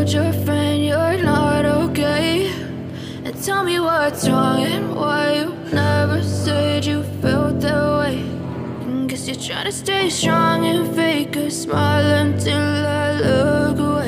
told your friend you're not okay. And tell me what's wrong and why you never said you felt that way. And guess you're trying to stay strong and fake a smile until I look away.